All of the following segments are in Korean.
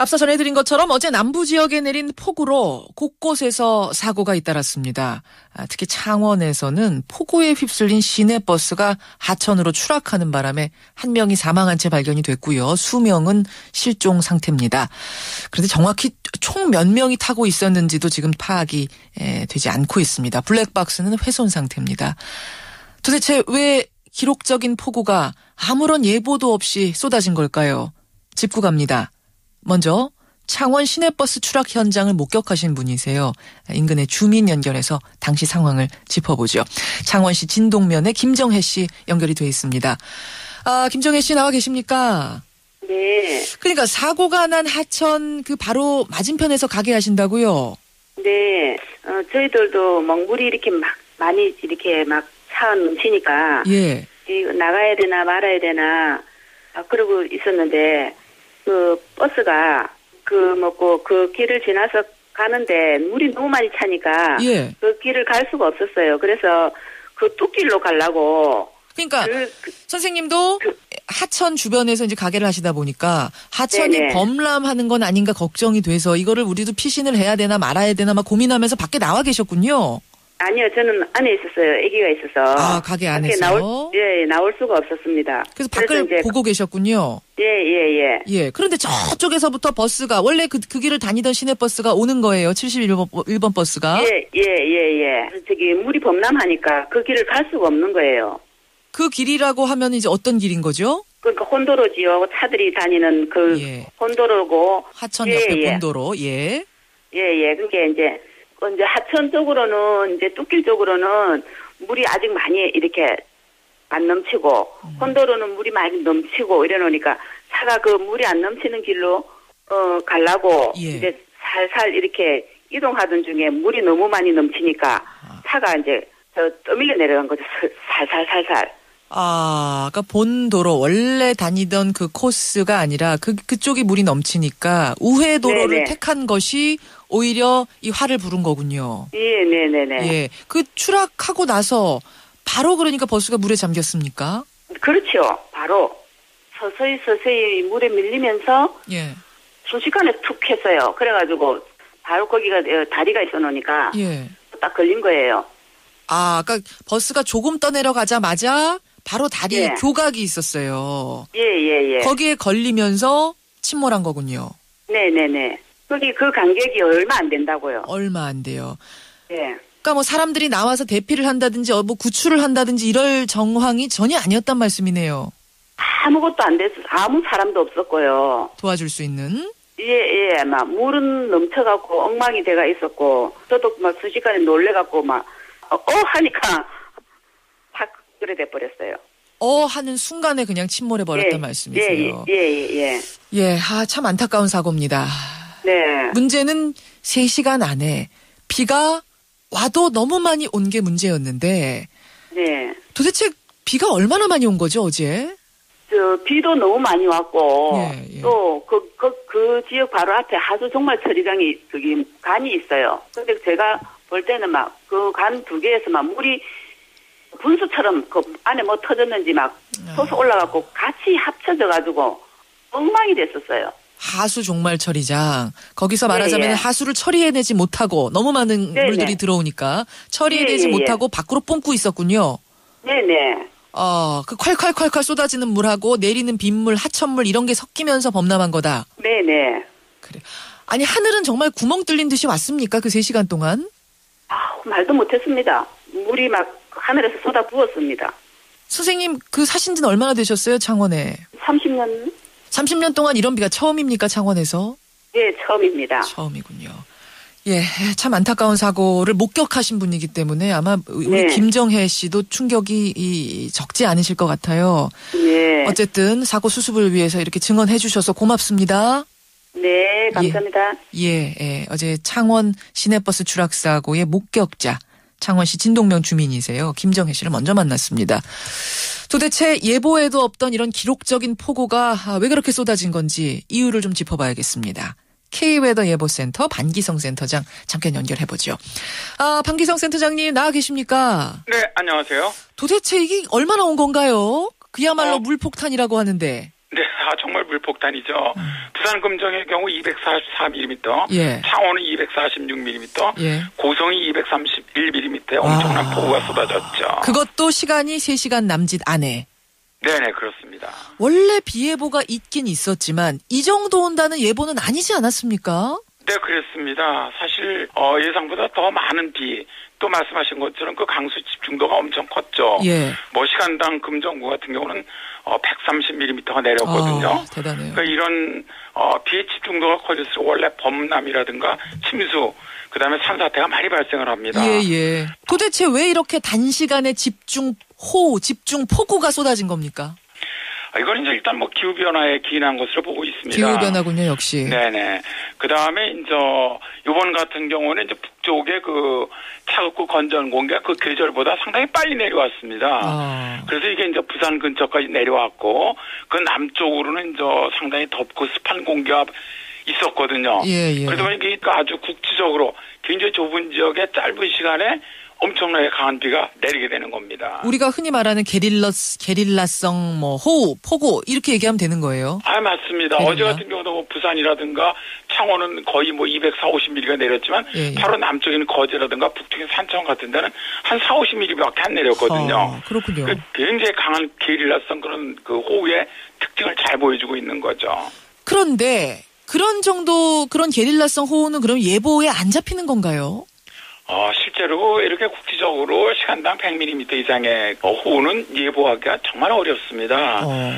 앞서 전해드린 것처럼 어제 남부 지역에 내린 폭우로 곳곳에서 사고가 잇따랐습니다. 특히 창원에서는 폭우에 휩쓸린 시내버스가 하천으로 추락하는 바람에 한 명이 사망한 채 발견이 됐고요. 수명은 실종 상태입니다. 그런데 정확히 총 몇 명이 타고 있었는지도 지금 파악이 되지 않고 있습니다. 블랙박스는 훼손 상태입니다. 도대체 왜 기록적인 폭우가 아무런 예보도 없이 쏟아진 걸까요? 짚고 갑니다. 먼저 창원 시내버스 추락 현장을 목격하신 분이세요. 인근의 주민 연결해서 당시 상황을 짚어보죠. 창원시 진동면에 김정혜 씨 연결이 돼 있습니다. 김정혜 씨 나와 계십니까? 네. 그러니까 사고가 난 하천 그 바로 맞은편에서 가게 하신다고요? 네. 저희들도 막 물이 이렇게 막 많이 이렇게 막 차 넘치니까 예. 나가야 되나 말아야 되나 그러고 있었는데 그 버스가 그 길을 지나서 가는데 물이 너무 많이 차니까 예. 그 길을 갈 수가 없었어요. 그래서 그 뚝길로 가려고. 그러니까 선생님도 하천 주변에서 이제 가게를 하시다 보니까 하천이 네네. 범람하는 건 아닌가 걱정이 돼서 이거를 우리도 피신을 해야 되나 말아야 되나 막 고민하면서 밖에 나와 계셨군요. 아니요, 저는 안에 있었어요. 아기가 있어서. 가게 안에서? 나올 수가 없었습니다. 그래서 밖을 이제 보고 계셨군요. 예. 그런데 저쪽에서부터 버스가, 원래 그 길을 다니던 시내버스가 오는 거예요. 71번 버스가. 예. 저기 물이 범람하니까 그 길을 갈 수가 없는 거예요. 그 길이라고 하면 이제 어떤 길인 거죠? 그러니까 혼도로지요. 차들이 다니는 그 혼도로고. 하천 옆에 본도로. 예. 그게 이제 하천 쪽으로는 이제 뚝길 쪽으로는 물이 아직 많이 이렇게 안 넘치고 혼도로는 물이 많이 넘치고 이래 놓으니까 차가 그 물이 안 넘치는 길로 가려고 이제 살살 이렇게 이동하던 중에 물이 너무 많이 넘치니까 차가 이제 떠밀려 내려간 거죠. 살살. 그러니까 본도로 원래 다니던 그 코스가 아니라 그쪽이 물이 넘치니까 우회 도로를 택한 것이 오히려 이 화를 부른 거군요. 네네네. 예. 그 추락하고 나서 바로 그러니까 버스가 물에 잠겼습니까? 그렇죠. 바로 서서히 물에 밀리면서 순식간에 툭 했어요. 그래가지고 바로 거기가 다리가 있어 놓으니까 딱 걸린 거예요. 그러니까 버스가 조금 떠내려가자마자 바로 다리에 교각이 있었어요. 예. 거기에 걸리면서 침몰한 거군요. 네네네. 거기 그 간격이 얼마 안 된다고요. 얼마 안 돼요. 예. 그러니까 뭐 사람들이 나와서 대피를 한다든지 뭐 구출을 한다든지 이럴 정황이 전혀 아니었단 말씀이네요. 아무것도 안 됐어. 아무 사람도 없었고요. 도와줄 수 있는? 예. 막 물은 넘쳐갖고 엉망이 돼가 있었고 저도 막 순식간에 놀래갖고 막 하니까 팍 그래 돼버렸어요. 하는 순간에 그냥 침몰해 버렸단 말씀이세요. 예. 참 안타까운 사고입니다. 네. 문제는 3시간 안에 비가 와도 너무 많이 온 게 문제였는데 네. 도대체 비가 얼마나 많이 온 거죠, 어제? 비도 너무 많이 왔고 또 그 지역 바로 앞에 하수 정말 처리장이 간이 있어요. 근데 제가 볼 때는 막 그 간 2개에서 막 물이 분수처럼 그 안에 뭐 터졌는지 막 솟아 올라가고 같이 합쳐져가지고 엉망이 됐었어요. 하수 종말 처리장. 거기서 말하자면 하수를 처리해내지 못하고 너무 많은 물들이 들어오니까 처리해내지 못하고 밖으로 뿜고 있었군요. 네네. 그 콸콸콸콸 쏟아지는 물하고 내리는 빗물, 하천물 이런 게 섞이면서 범람한 거다. 네네. 그래. 아니 하늘은 정말 구멍 뚫린 듯이 왔습니까? 그 3시간 동안? 말도 못했습니다. 물이 막 하늘에서 쏟아 부었습니다. 선생님 사신 지는 얼마나 되셨어요? 창원에? 30년. 30년 동안 이런 비가 처음입니까? 창원에서? 예, 처음입니다. 처음이군요. 참 안타까운 사고를 목격하신 분이기 때문에 아마 우리 김정혜 씨도 충격이 적지 않으실 것 같아요. 어쨌든 사고 수습을 위해서 이렇게 증언해 주셔서 고맙습니다. 네, 감사합니다. 어제 창원 시내버스 추락사고의 목격자, 창원시 진동면 주민이세요. 김정혜 씨를 먼저 만났습니다. 도대체 예보에도 없던 이런 기록적인 폭우가 왜 그렇게 쏟아진 건지 이유를 좀 짚어봐야겠습니다. K웨더 예보센터 반기성 센터장 잠깐 연결해보죠. 반기성 센터장님 나와 계십니까? 네, 안녕하세요. 도대체 이게 얼마나 온 건가요? 그야말로 물폭탄이라고 하는데. 네, 다 정말 물폭탄이죠. 부산 금정의 경우 244mm, 예. 창원은 246mm, 예. 고성이 231mm의 엄청난 폭우가 쏟아졌죠. 그것도 시간이 3시간 남짓 안에. 네네, 그렇습니다. 원래 비 예보가 있긴 있었지만 이 정도 온다는 예보는 아니지 않았습니까? 네, 그렇습니다. 사실 예상보다 더 많은 비, 또 말씀하신 것처럼 그 강수 집중도가 엄청 컸죠. 예. 뭐 시간당 금정구 같은 경우는 130mm가 내렸거든요. 대단해요. 그러니까 이런 비의 집중도가 커질수록 원래 범람이라든가 침수, 그다음에 산사태가 많이 발생을 합니다. 예. 도대체 왜 이렇게 단시간에 집중호우, 집중폭우가 쏟아진 겁니까? 이건 이제 일단 뭐 기후변화에 기인한 것으로 보고 있습니다. 기후변화군요, 역시. 네네. 그 다음에 이제 이번 같은 경우는 이제 북쪽에 그 차갑고 건조한 공기가 그 계절보다 상당히 빨리 내려왔습니다. 그래서 이게 이제 부산 근처까지 내려왔고 그 남쪽으로는 이제 상당히 덥고 습한 공기가 있었거든요. 예. 그러다 보니까 아주 국지적으로 굉장히 좁은 지역에 짧은 시간에 엄청나게 강한 비가 내리게 되는 겁니다. 우리가 흔히 말하는 게릴라성 호우, 폭우 이렇게 얘기하면 되는 거예요. 맞습니다. 게릴라. 어제 같은 경우도 뭐 부산이라든가 창원은 거의 뭐 240mm가 내렸지만 예. 바로 남쪽에는 거제라든가 북쪽인 산청 같은 데는 한 40~50mm밖에 안 내렸거든요. 그렇군요. 굉장히 강한 게릴라성 그런 그 호우의 특징을 잘 보여주고 있는 거죠. 그런데 그런 게릴라성 호우는 그럼 예보에 안 잡히는 건가요? 실제로 이렇게 국지적으로 시간당 100mm 이상의 호우는 예보하기가 정말 어렵습니다.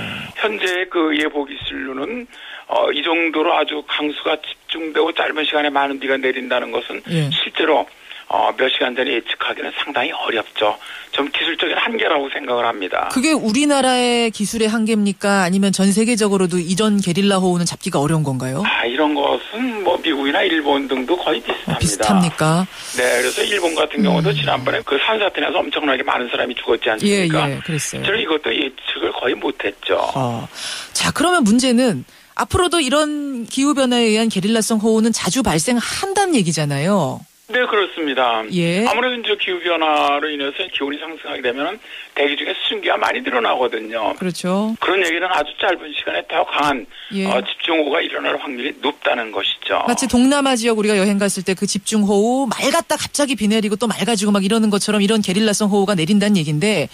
현재 그 예보 기술로는 이 정도로 아주 강수가 집중되고 짧은 시간에 많은 비가 내린다는 것은 실제로 몇 시간 전에 예측하기는 상당히 어렵죠. 좀 기술적인 한계라고 생각을 합니다. 그게 우리나라의 기술의 한계입니까? 아니면 전 세계적으로도 이전 게릴라 호우는 잡기가 어려운 건가요? 이런 것은 뭐 미국이나 일본 등도 거의 비슷합니다. 비슷합니까? 네, 그래서 일본 같은 경우도 지난번에 그 산사태 나서 엄청나게 많은 사람이 죽었지 않습니까? 예, 그랬어요. 저는 이것도 예측을 거의 못했죠. 자, 그러면 문제는 앞으로도 이런 기후변화에 의한 게릴라성 호우는 자주 발생한다는 얘기잖아요. 네, 그렇습니다. 예. 아무래도 이제 기후변화로 인해서 기온이 상승하게 되면 대기 중에 수증기가 많이 늘어나거든요. 그렇죠. 그런 얘기는 아주 짧은 시간에 더 강한 집중호우가 일어날 확률이 높다는 것이죠. 마치 동남아 지역 우리가 여행 갔을 때 그 집중호우 맑았다 갑자기 비 내리고 또 맑아지고 막 이러는 것처럼 이런 게릴라성 호우가 내린다는 얘기인데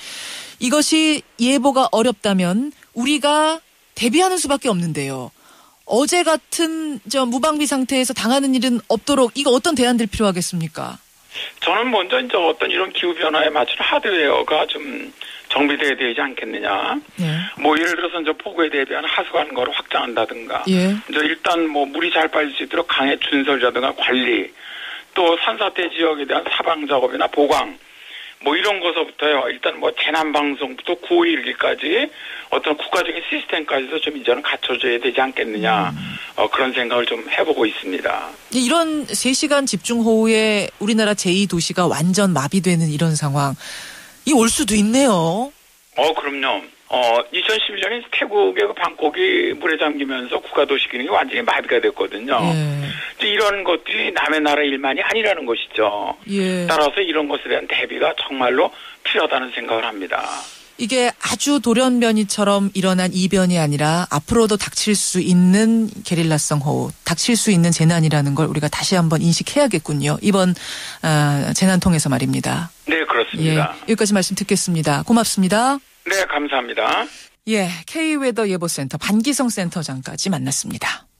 이것이 예보가 어렵다면 우리가 대비하는 수밖에 없는데요. 어제 같은 무방비 상태에서 당하는 일은 없도록 이거 어떤 대안들 필요하겠습니까? 저는 먼저 이제 어떤 이런 기후 변화에 맞춘 하드웨어가 좀 정비돼야 되지 않겠느냐. 뭐 예를 들어서 이제 폭우에 대비한 하수관거를 확장한다든가. 이제 일단 뭐 물이 잘 빠질 수 있도록 강의 준설이라든가 관리, 또 산사태 지역에 대한 사방 작업이나 보강. 뭐 이런 것서부터요. 일단 뭐 재난 방송부터 구호에 이르기까지 어떤 국가적인 시스템까지도 좀 이제는 갖춰줘야 되지 않겠느냐. 그런 생각을 좀 해보고 있습니다. 이런 3시간 집중호우에 우리나라 제2도시가 완전 마비되는 이런 상황. 이 올 수도 있네요. 그럼요. 2011년에 태국의 그 방콕이 물에 잠기면서 국가도시 기능이 완전히 마비가 됐거든요. 이런 것들이 남의 나라 일만이 아니라는 것이죠. 따라서 이런 것에 대한 대비가 정말로 필요하다는 생각을 합니다. 이게 아주 돌연변이처럼 일어난 이변이 아니라 앞으로도 닥칠 수 있는 게릴라성 호우, 닥칠 수 있는 재난이라는 걸 우리가 다시 한번 인식해야겠군요. 이번 재난 통해서 말입니다. 네, 그렇습니다. 여기까지 말씀 듣겠습니다. 고맙습니다. 네, 감사합니다. K웨더 예보센터 반기성 센터장까지 만났습니다.